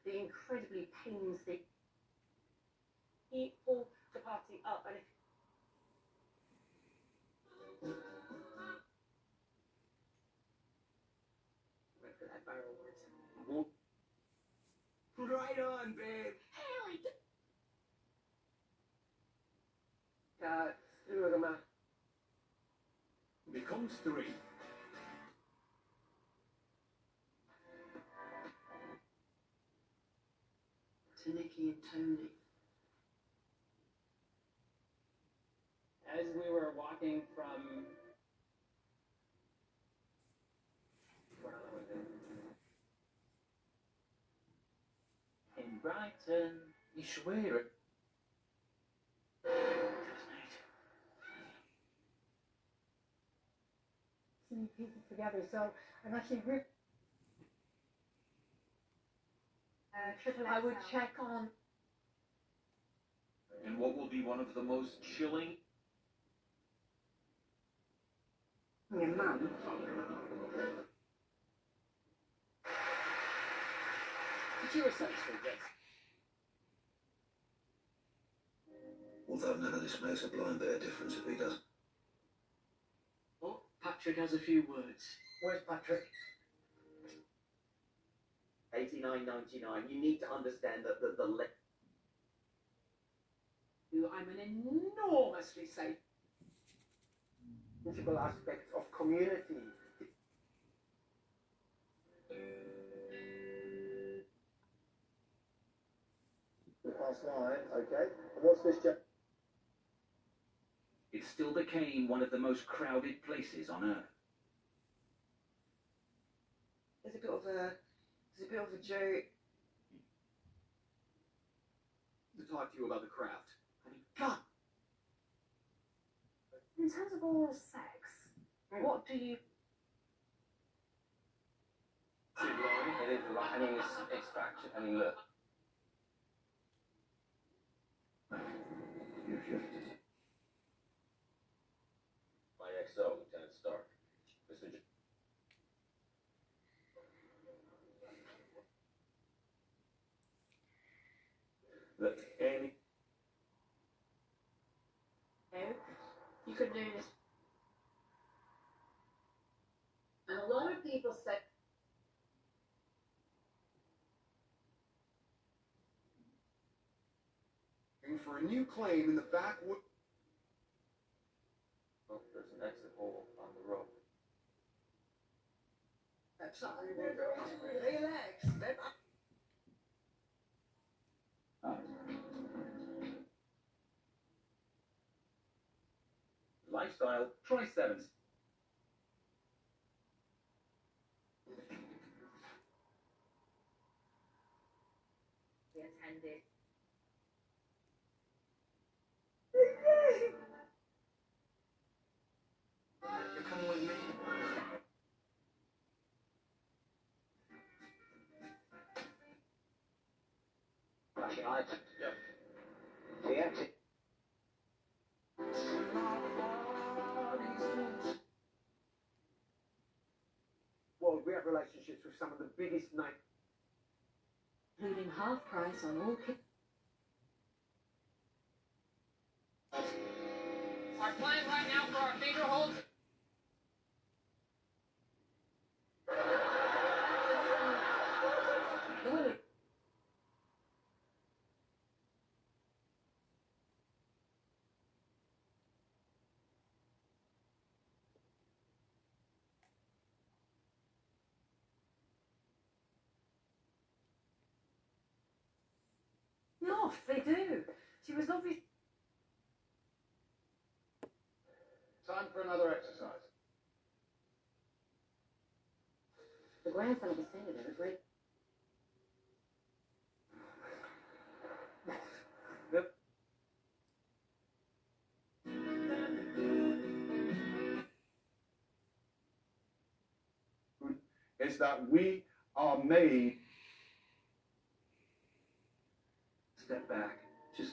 the incredibly painstaking pull the party up, and if wait for that viral word. Right on, babe. Becomes 3. To Nikki and Tony. As we were walking from in Brighton, You swear it. Seeing people together, so I'm actually I would check on. And what will be one of the most chilling? Your mum. did you essentially this? Although none of this makes a blind bit of difference if he does. Oh, Patrick has a few words. Where's Patrick? 89.99. You need to understand that the I'm an enormously safe. Principal aspects of community. Past 9, okay. And what's this? It still became one of the most crowded places on Earth. There's a bit of a joke. To talk to you about the craft. I mean, God. In terms of oral sex, what do you? It is right. I mean, it's faction. I mean, look. You've shifted. My XO, Lieutenant Stark. Mr. Look, Annie. No, you could do this. And a lot of people say. For a new claim in the backwood. Oh, there's an exit hole on the road. That's not relax. Lifestyle, try 7s. We attended. You're coming with me. Flashing lights. Yep. The exit. Well, we have relationships with some of the biggest names. Including half price on all kits. Our plan right now for our finger holds. No, they do. She was obviously. Time for another exercise. The grandson of the senator agreed. Is that we are made. Step back. Just.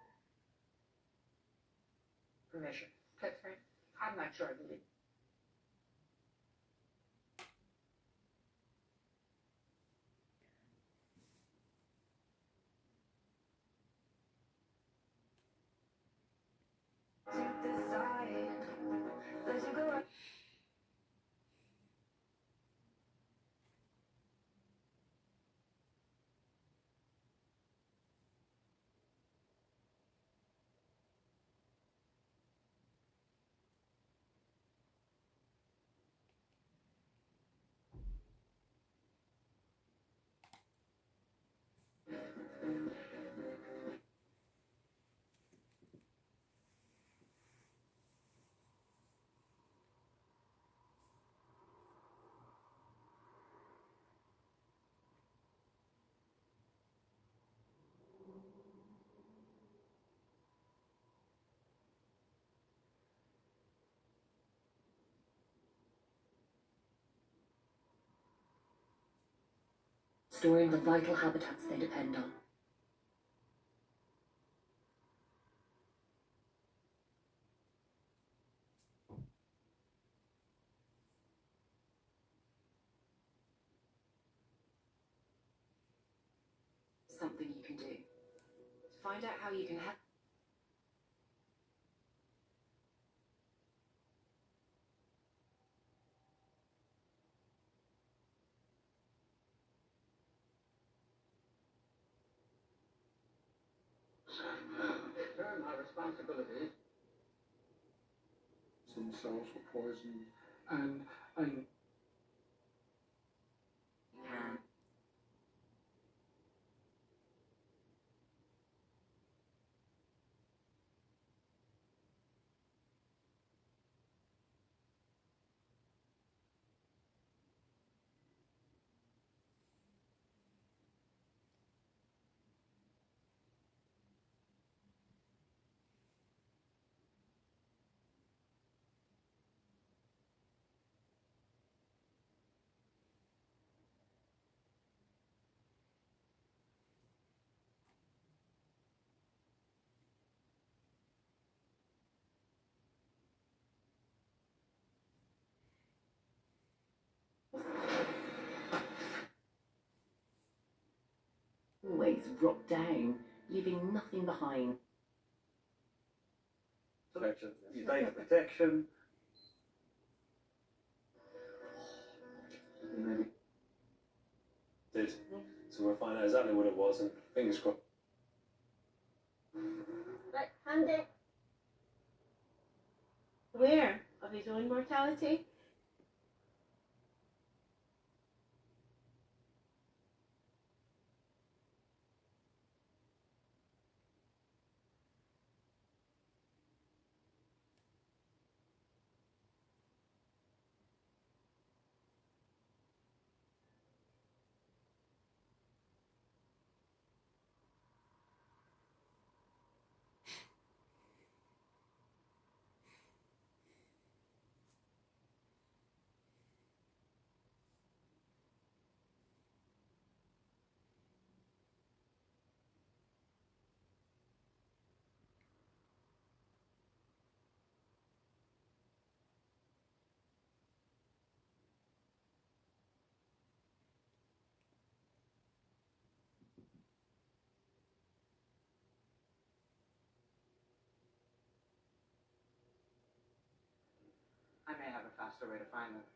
Permission. I'm not sure I believe. Storing the vital habitats they depend on. Something you can do. To find out how you can help. Return my responsibility. Themselves were poisoned, and Can. Always drop down, leaving nothing behind. protection, your data protection. Maybe. Did. So we'll find out exactly what it was, and fingers crossed. Right, hand it. Aware of his own mortality. I may have a faster way to find them.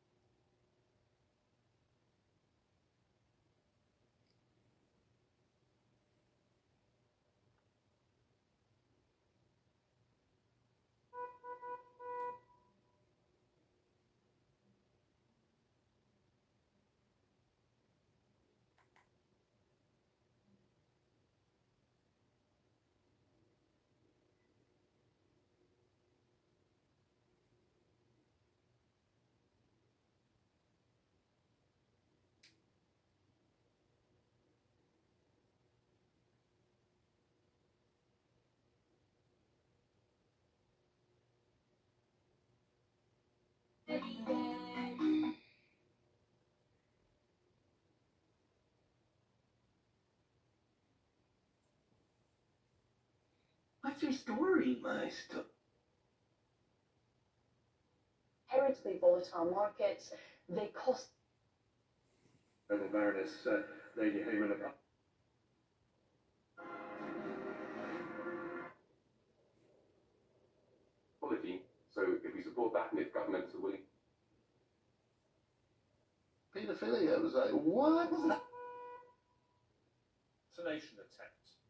What's your story? My stuff. Inherently volatile markets, they cost. Rebel Baroness Lady Hayman about. support that, and if governments are willing. Paedophilia was like, what? Assassination attempt.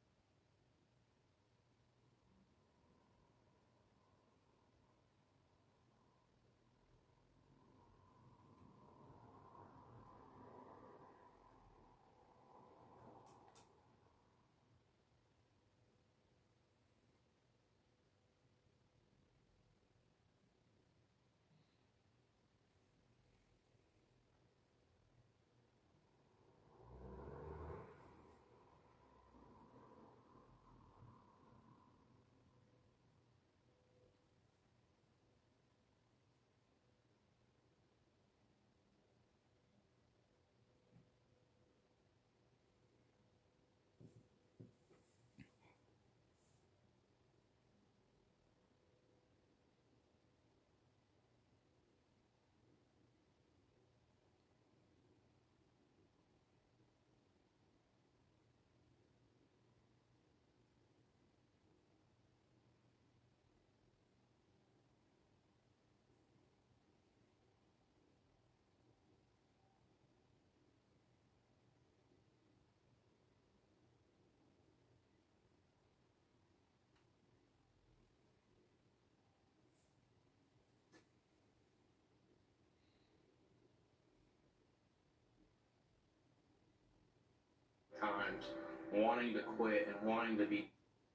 Times wanting to quit and wanting to be.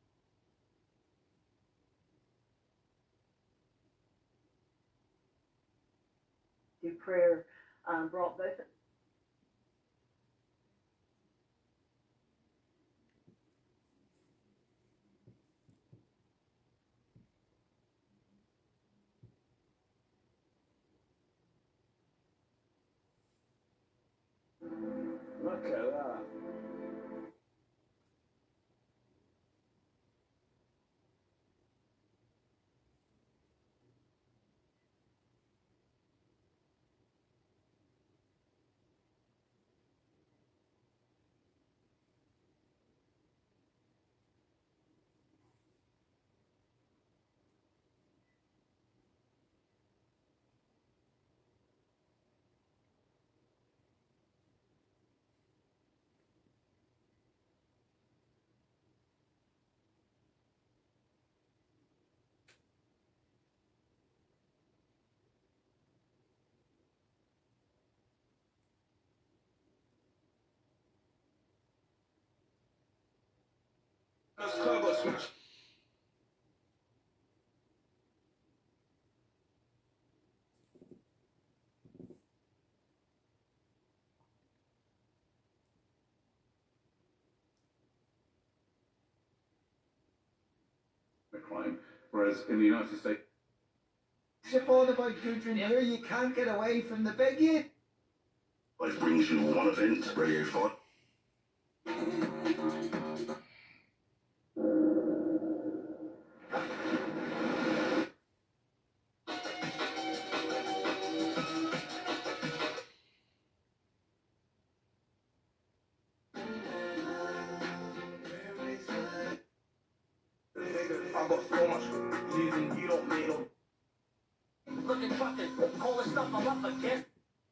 Do prayer brought both. Look at that. This club got smashed. A crime. Whereas in the United States, Supported by Gudrun here, you can't get away from the biggie. life brings you one event, Radio 5. I've got so much using you don't make no. Looking fucking call this stuff I'm up against.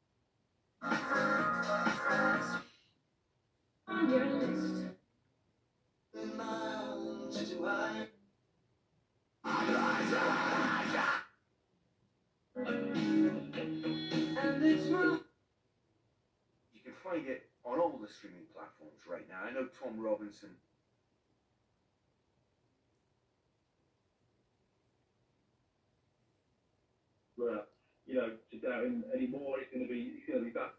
On your list. And it's wrong. You can find it on all the streaming platforms right now. I know Tom Robinson. You know, to doubt him anymore, he's going to be back.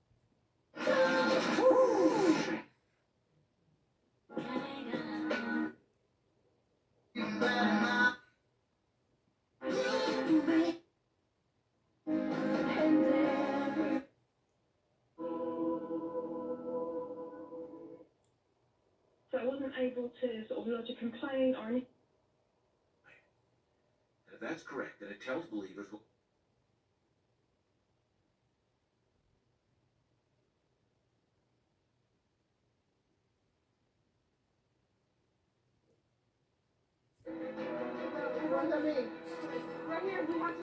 So I wasn't able to sort of lodge a complaint or anything. That's correct, and it tells believers. Right here, we want to